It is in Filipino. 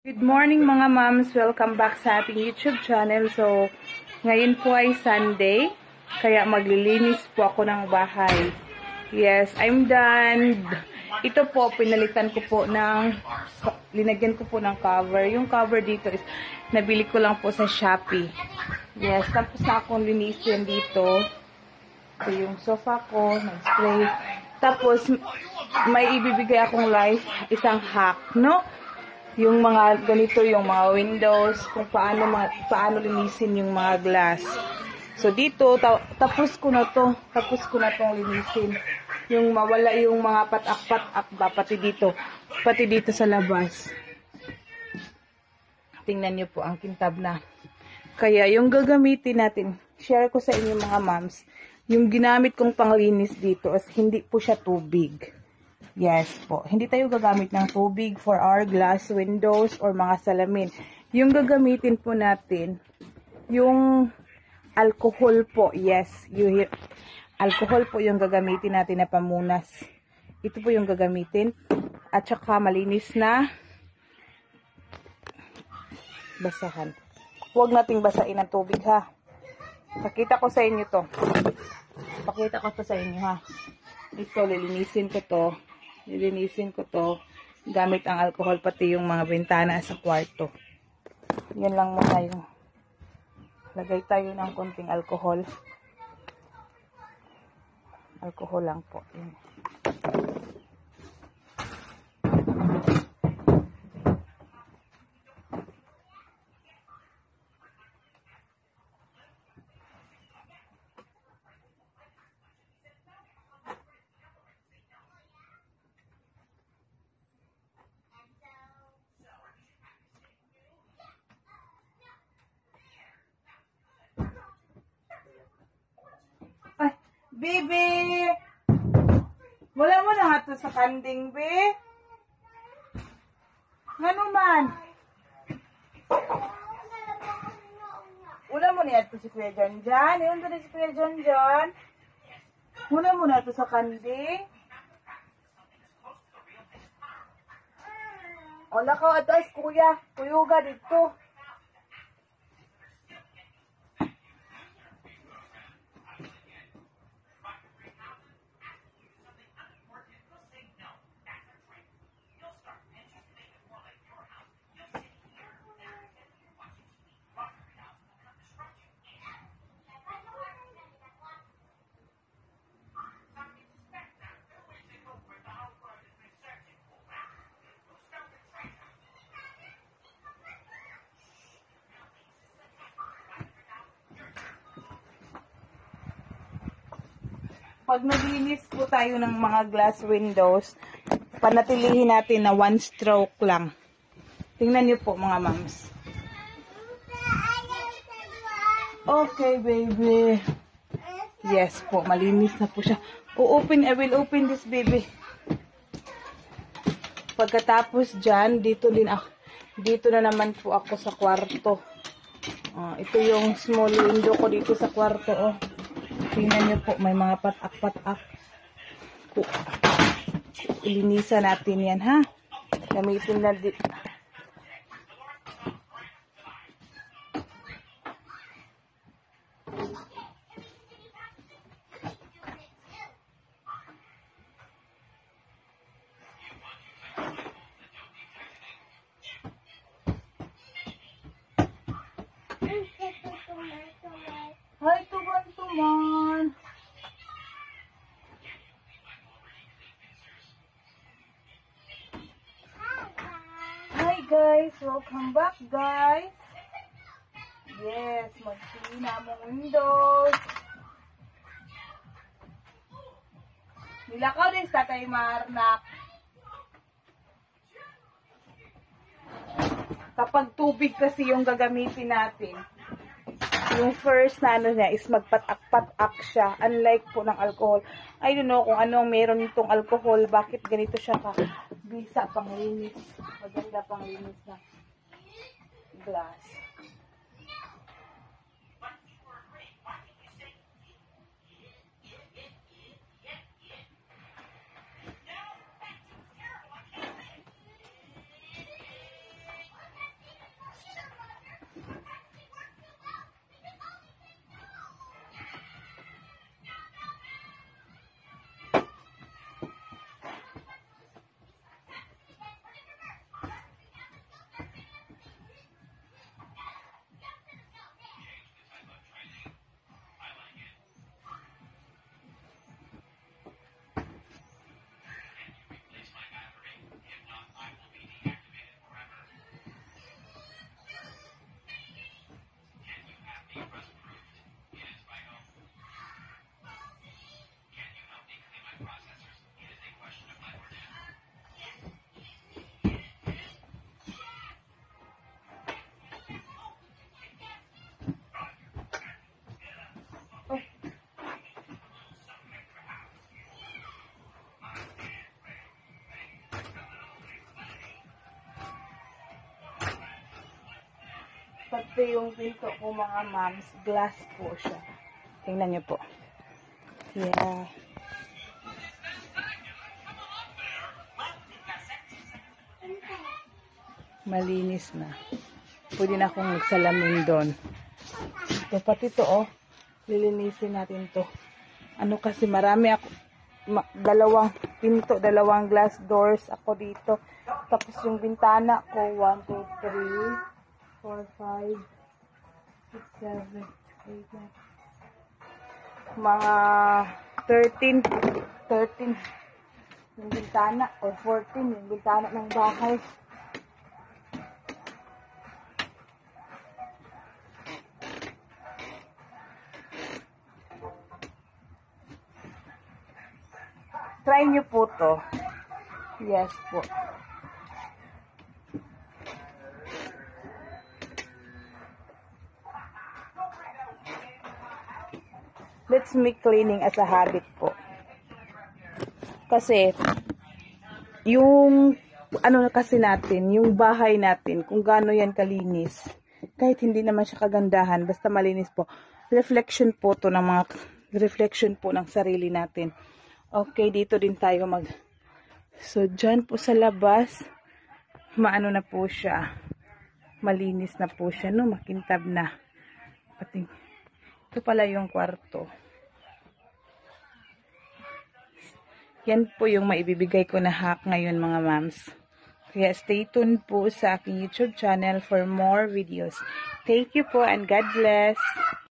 Good morning mga moms! Welcome back sa ating YouTube channel. So, ngayon po ay Sunday, kaya maglilinis po ako ng bahay. Yes, I'm done. Ito po, pinalitan ko po linagyan ko po ng cover. Yung cover dito is, nabili ko lang po sa Shopee. Yes, tapos na akong linisin dito. Ito yung sofa ko, nag-spray. Tapos, may ibibigay akong isang hack, no? Yung mga ganito, yung mga windows, kung paano linisin yung mga glass. So dito, tapos ko na tong linisin. Yung mawala yung mga patak-patak ba, pati dito sa labas. Tingnan niyo po ang kintab na. Kaya yung gagamitin natin, share ko sa inyo mga moms, yung ginamit kong panglinis dito is hindi po siya tubig. Yes po. Hindi tayo gagamit ng tubig for our glass windows or mga salamin. Yung gagamitin po natin, yung alcohol po. Yes, alcohol po yung gagamitin natin na pamunas. Ito po yung gagamitin. At saka malinis na basahan. Huwag nating basain ng tubig ha. Pakita ko sa inyo to. Pakita ko to sa inyo ha. Ito, lilinisin ko to gamit ang alcohol, pati yung mga bintana sa kwarto. Yan lang muna yung lagay tayo ng konting alcohol lang po. Yan. Bibi! Wala mo na nga to sa kanding, be. Nga naman. Wala mo na to si Kuya John John. Iyon to na si Kuya John John. Wala mo na to sa kanding. Wala ka atas, kuya. Kuyuga dito. Pag naglinis po tayo ng mga glass windows, panatilihin natin na 1 stroke lang. Tingnan niyo po mga moms. Okay, baby. Yes po, malinis na po siya. I will open this, baby. Pagkatapos dyan, dito na naman po ako sa kwarto. Ito yung small window ko dito sa kwarto, oh. Tingnan niyo po, may mga patak-patak. Ilinisan natin yan, ha? Gamitin na dito. Hi, tuman-tuman. Hi guys, welcome back guys. Yes, magsina mong windows. Nilakaw din sa tayo marnak. Kapag tubig kasi yung gagamitin natin, yung first na ano niya is magpatak-patak siya. Unlike po ng alcohol. I don't know kung anong meron nitong alcohol. Bakit ganito siya ka? Bisa panglinis. Maganda panglinis na glass. Pati yung pinto ko mga moms, glass po siya. Tingnan niyo po. Yeah. Malinis na. Pwede na akong magsalamin doon. Ito, pati to, oh. Lilinisin natin to. Ano kasi, marami ako. Dalawang pinto, dalawang glass doors ako dito. Tapos yung bintana ko, 1, 2, 3, 4, 5, 6, 7, 8, 9. Mga 13 yung bintana, or 14 yung bintana ng bahay. Try nyo po to. Yes po. Let's make cleaning as a habit po. Kasi, yung, ano kasi natin, yung bahay natin, kung gaano yan kalinis, kahit hindi naman siya kagandahan, basta malinis po, reflection po to ng mga, reflection po ng sarili natin. Okay, dito din tayo so, dyan po sa labas, maano na po siya, malinis na po siya, no, makintab na. Pati, ito pala yung kwarto. Yan po yung maibibigay ko na hack ngayon mga moms. Kaya stay tuned po sa aking YouTube channel for more videos. Thank you po and God bless.